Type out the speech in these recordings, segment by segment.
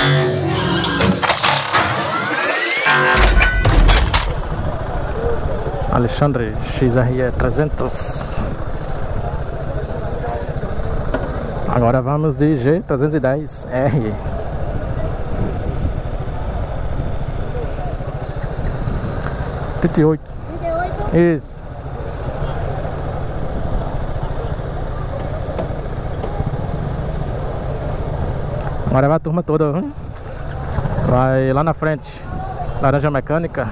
Alexandre XRE 300. Agora vamos de G310R. Oito. Isso. Agora vai a turma toda, hein? Vai lá na frente, Laranja Mecânica.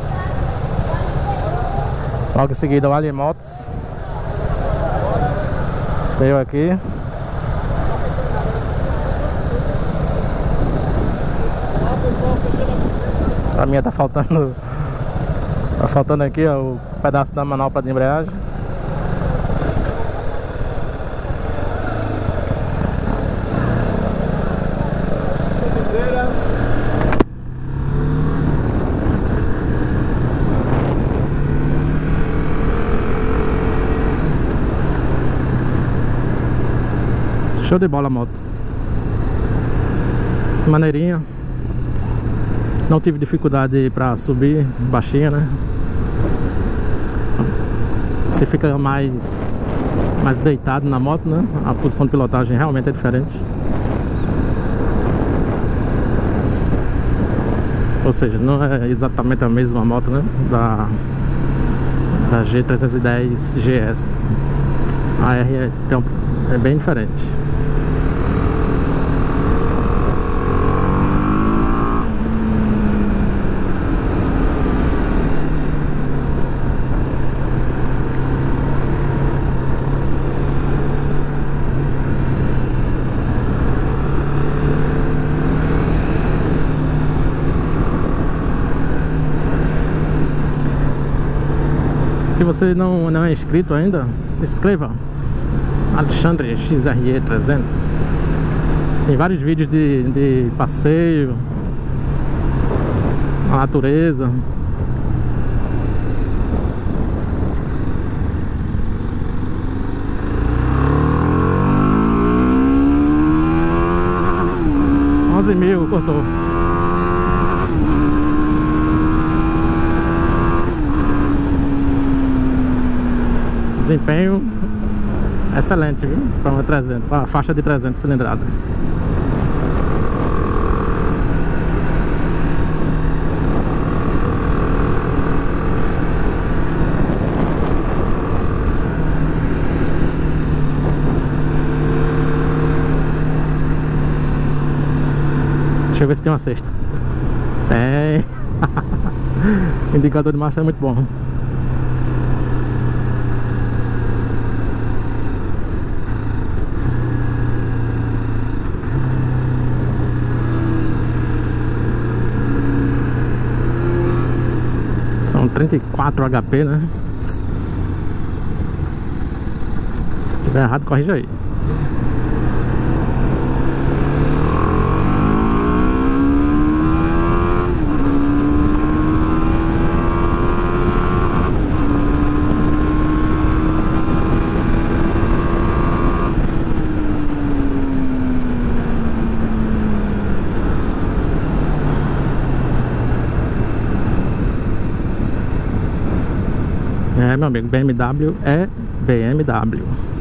Logo em seguida o Ali Motos. Eu aqui. A minha tá faltando. Tá faltando aqui, ó, o pedaço da manopla de embreagem. Show de bola a moto. Maneirinha. Não tive dificuldade pra subir, baixinha, né? Você fica mais deitado na moto, né? A posição de pilotagem realmente é diferente. Ou seja, não é exatamente a mesma moto, né? Da G310 GS. A R é bem diferente. Se você não é inscrito ainda, se inscreva. Alexandre XRE 300. Tem vários vídeos de passeio, a natureza. $11.000 cortou. Desempenho excelente, viu? Para uma 300, para uma faixa de 300 cilindrada. Deixa eu ver se tem uma sexta. Tem. Indicador de marcha é muito bom. São 34 HP, né? Se tiver errado, corrija aí. É, meu amigo, BMW é BMW.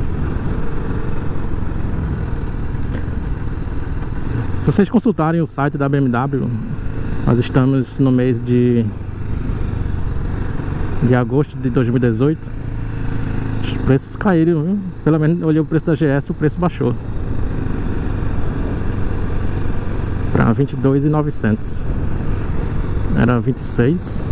Se vocês consultarem o site da BMW, nós estamos no mês de agosto de 2018. Os preços caíram, viu? Pelo menos eu olhei o preço da GS, o preço baixou para 22.900. Era 26.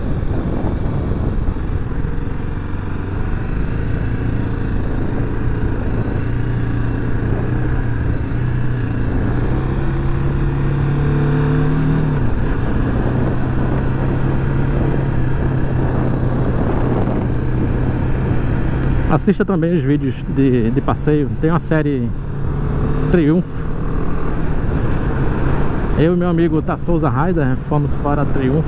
Assista também os vídeos de passeio. Tem uma série Triunfo. Eu e meu amigo Souza Rider fomos para Triunfo.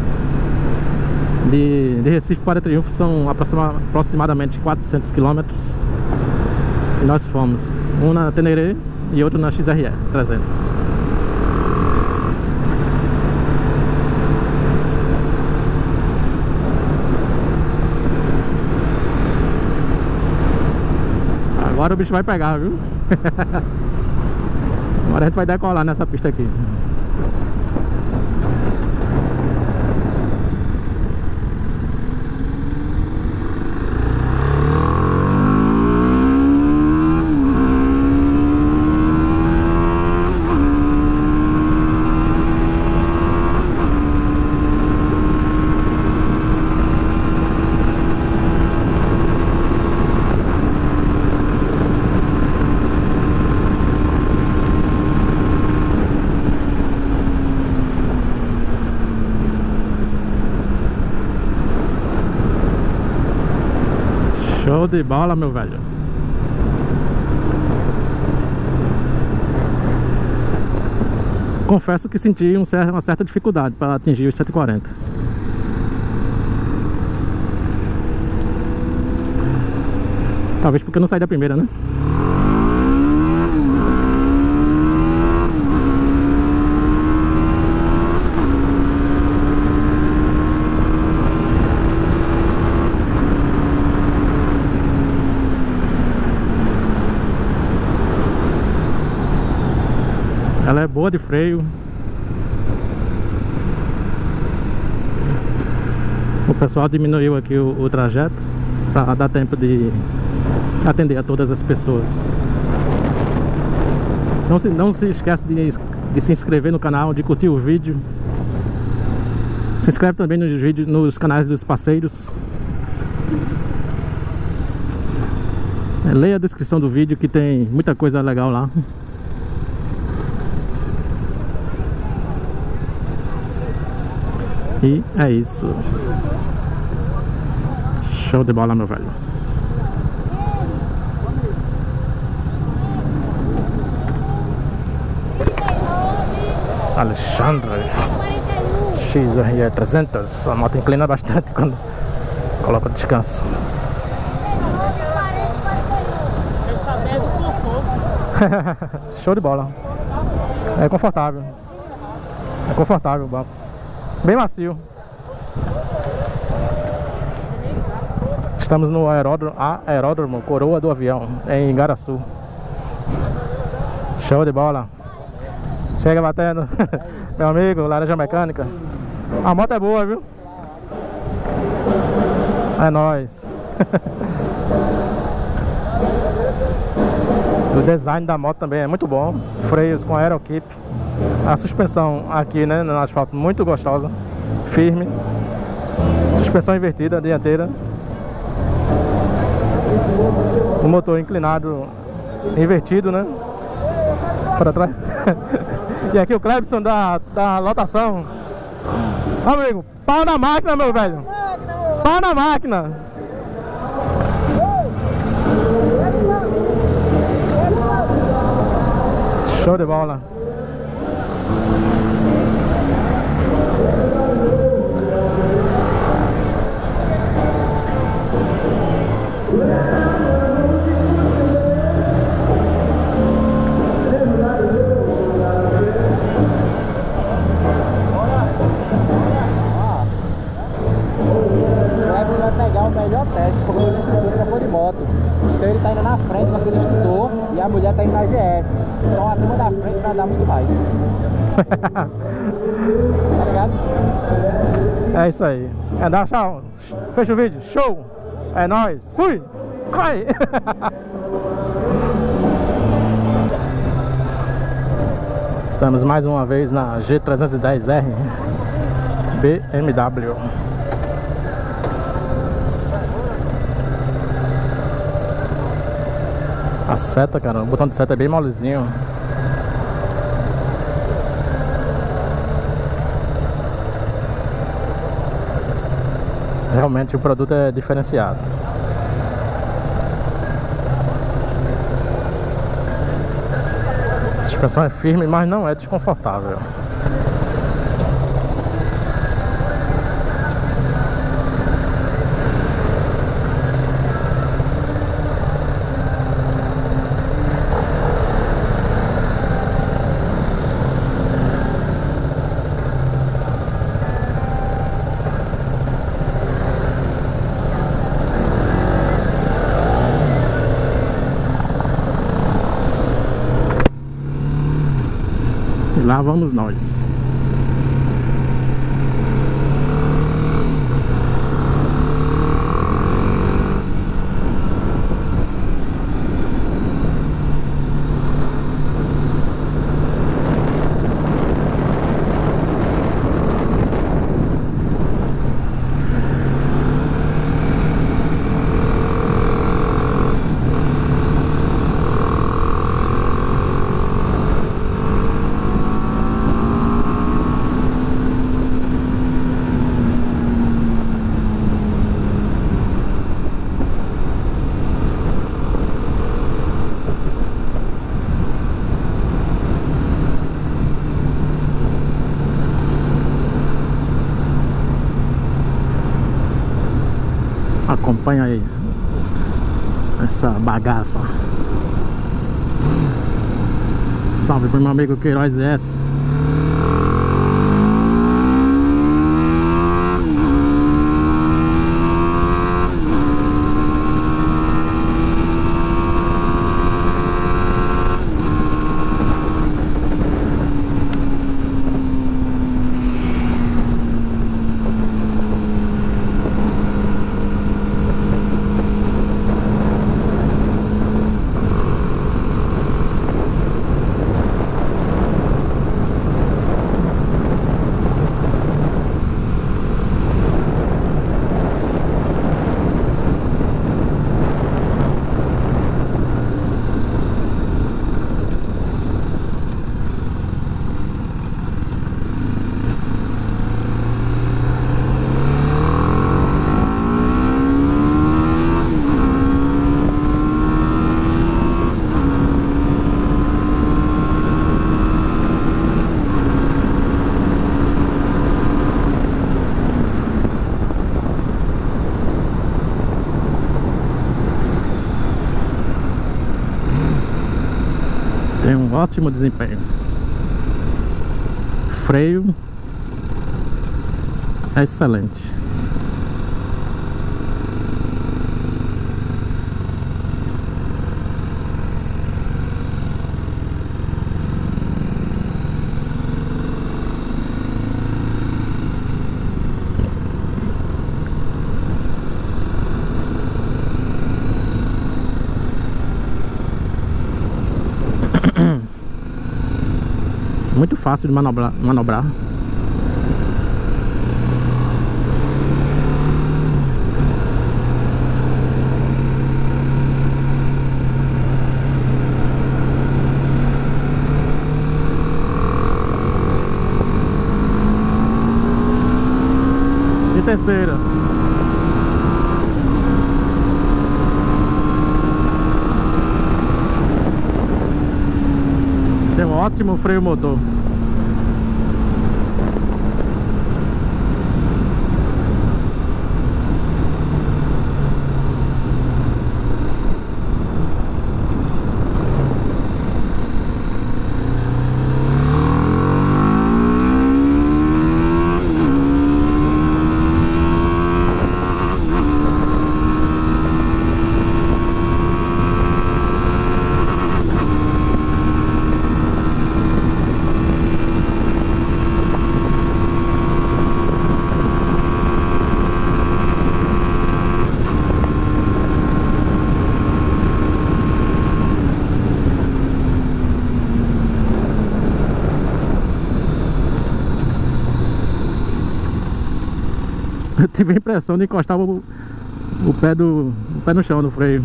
De Recife para Triunfo são aproximadamente 400 km. E nós fomos um na Teneré e outro na XRE 300. Agora o bicho vai pegar, viu? Agora a gente vai decolar nessa pista aqui. Show de bola, meu velho. Confesso que senti uma certa dificuldade para atingir os 140. Talvez porque eu não saí da primeira, né? Ela é boa de freio. O pessoal diminuiu aqui o trajeto para dar tempo de atender a todas as pessoas. Não se esqueça de se inscrever no canal, de curtir o vídeo. Se inscreve também nos canais dos parceiros. Leia a descrição do vídeo que tem muita coisa legal lá. E é isso. Show de bola, meu velho. Alexandre XRE 300. A moto inclina bastante quando coloca descanso. Show de bola. É confortável. É confortável o banco. Bem macio. Estamos no aeródromo Coroa do Avião, em Igaraçu. Show de bola. Chega batendo. Meu amigo, Laranja Mecânica. A moto é boa, viu? É nóis. O design da moto também é muito bom. Freios com aerokeep. A suspensão aqui, né, no asfalto, muito gostosa. Firme. Suspensão invertida, dianteira. O motor inclinado, invertido, né? Para trás. E aqui o Clebson da lotação. Amigo, pau na máquina, meu velho. Pau na máquina. Show de bola. O melhor teste, porque o instrutor já foi de moto. Então ele tá indo na frente com aquele instrutor e a mulher tá indo na GS. Então a turma da frente vai dar muito mais. Tá ligado? É isso aí. É dar tchau. Fecha o vídeo. Show! É nóis. Fui! Corre! Estamos mais uma vez na G310R BMW. A seta, cara, o botão de seta é bem molezinho. Realmente o produto é diferenciado. A suspensão é firme, mas não é desconfortável. Lá vamos nós. Acompanha aí essa bagaça. Salve pro meu amigo Queiroz S. Tem um ótimo desempenho. Freio é excelente. Muito fácil de manobrar. E terceira. Tem um ótimo freio motor. Eu tive a impressão de encostar o pé no chão do freio.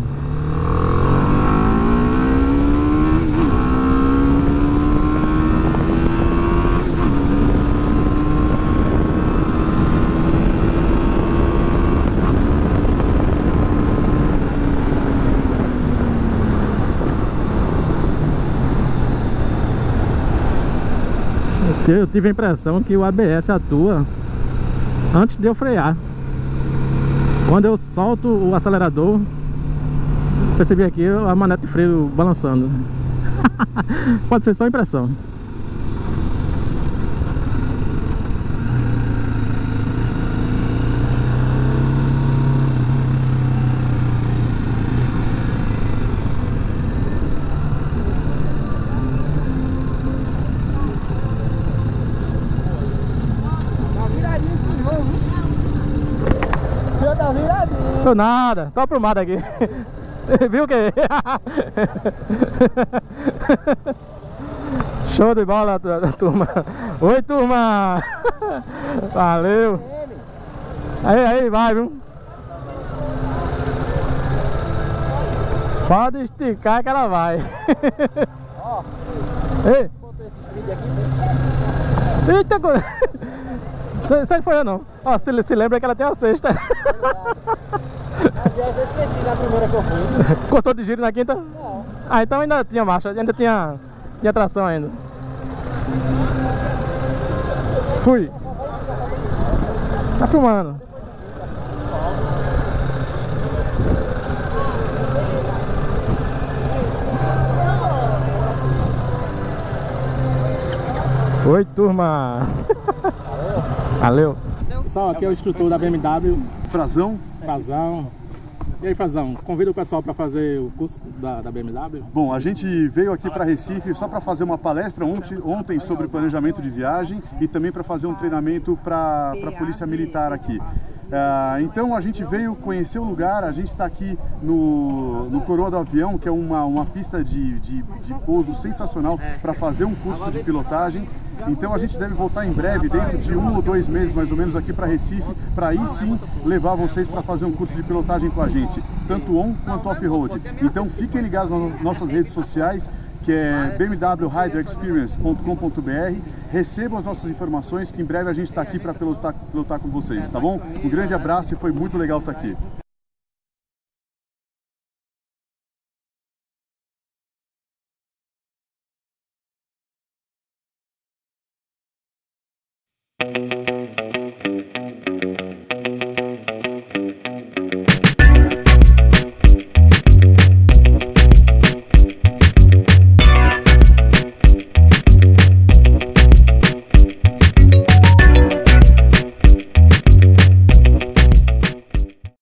Eu tive a impressão que o ABS atua antes de eu frear. Quando eu solto o acelerador, percebi aqui a manete de freio balançando. Pode ser só impressão. tá viradinho. Tô nada, tô aprumado aqui. Viu o que? Show de bola, turma. Oi, turma. Valeu. Aí, vai, viu? Pode esticar que ela vai. Ó, Ei. botou esse speed aqui. Eita, você foi eu não. Ó, se lembra que ela tem uma cesta. Aliás, eu esqueci na primeira que eu fui. Cortou de giro na quinta? Não. Ah, então ainda tinha marcha, ainda tinha tração ainda. Fui. Tá filmando. Oi, turma. Valeu. Pessoal, aqui é o instrutor da BMW. Frazão. E aí, Frazão, convida o pessoal para fazer o curso da BMW? Bom, a gente veio aqui para Recife só para fazer uma palestra ontem sobre planejamento de viagem e também para fazer um treinamento para a Polícia Militar aqui. Então a gente veio conhecer o lugar, a gente está aqui no Coroa do Avião, que é uma pista de pouso sensacional para fazer um curso de pilotagem. Então a gente deve voltar em breve, dentro de 1 ou 2 meses mais ou menos, aqui para Recife, para aí sim levar vocês para fazer um curso de pilotagem com a gente, tanto on quanto off-road. Então fiquem ligados nas nossas redes sociais, que é bmwriderexperience.com.br. Recebam as nossas informações, que em breve a gente está aqui para pilotar com vocês, tá bom? Um grande abraço e foi muito legal estar aqui.